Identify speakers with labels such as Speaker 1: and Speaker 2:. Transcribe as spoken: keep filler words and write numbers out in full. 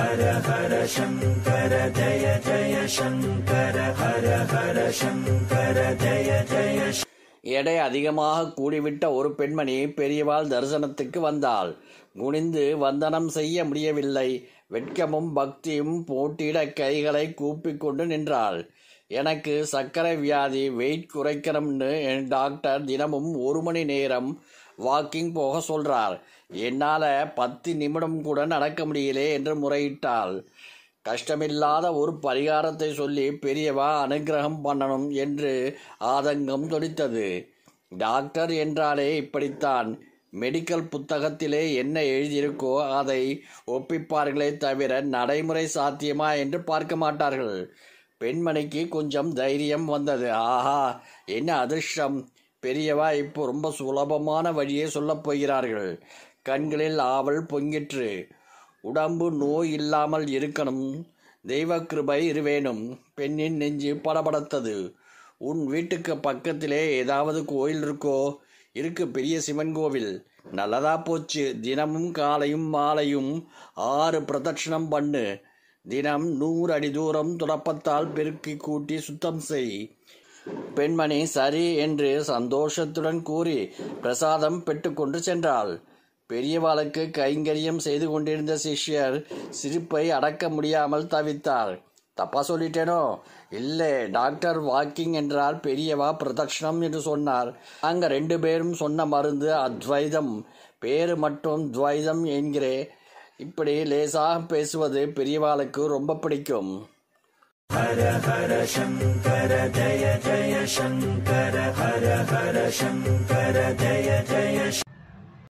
Speaker 1: ஹர ஹர சங்கர ஜய ஜய சங்கர ஹர ஹர சங்கர ஜய ஜய. எடை அதிகமாக கூடிவிட்ட ஒரு பெண்மணி பெரியவாள் தரிசனத்துக்கு வந்தாள். குனிந்து வந்தனம் செய்ய முடியவில்லை. வெட்கமும் பக்தியும் போட்டியிட கைகளை கூப்பிக்கொண்டு நின்றாள். எனக்கு சர்க்கரை வியாதி, வெயிட் குறைக்கணும்னு என் டாக்டர் தினமும் ஒரு மணி நேரம் வாக்கிங் போக சொல்றார். என்னால் பத்து நிமிடம் கூட நடக்க முடியலே என்று முறையிட்டாள். கஷ்டமில்லாத ஒரு பரிகாரத்தை சொல்லி பெரியவா அனுகிரகம் பண்ணணும் என்று ஆதங்கம் தொடித்தது. டாக்டர் என்றாலே இப்படித்தான். மெடிக்கல் புத்தகத்திலே என்ன எழுதியிருக்கோ அதை ஒப்பிப்பார்களே தவிர நடைமுறை சாத்தியமா என்று பார்க்க மாட்டார்கள். பெண்மணிக்கு கொஞ்சம் தைரியம் வந்தது. ஆஹா, என்ன அதிர்ஷ்டம்! பெரியவா இப்போ ரொம்ப சுலபமான வழியை சொல்லப் போகிறார்கள். கண்களில் ஆவல் பொங்கிற்று. உடம்பு நோய் இல்லாமல் இருக்கணும், தெய்வ கிருபை இருவேணும். பெண்ணின் நெஞ்சு படபடத்தது. உன் வீட்டுக்கு பக்கத்திலே ஏதாவது கோயில் இருக்கோ? இருக்கு, பெரிய சிவன் கோவில். நல்லதா போச்சு. தினமும் காலையும் மாலையும் ஆறு பிரதட்சணம் பண்ணு. தினம் நூறு அடி தூரம் துடப்பத்தால் பெருக்கி கூட்டி சுத்தம் செய். பெண்மணி சரி என்று சந்தோஷத்துடன் கூறி பிரசாதம் பெற்றுக்கொண்டு சென்றாள். பெரியவாளுக்கு கைங்கரியம் செய்து கொண்டிருந்த சிஷ்யர் சிரிப்பை அடக்க முடியாமல் தவித்தார். தப்பா சொல்லிட்டேனோ? இல்லை, டாக்டர் வாக்கிங் என்றால் பெரியவா பிரதட்சணம் என்று சொன்னார். அங்க ரெண்டு பேரும் சொன்ன மருந்து அத்வைதம், பேரு மட்டும் துவைதம் என்கிறே. இப்படி லேசாக பேசுவது பெரியவாளுக்கு ரொம்ப பிடிக்கும். ஹர ஹர சங்கர ஜய ஜய சங்கர ஹர ஹர சங்கர ஜய ஜய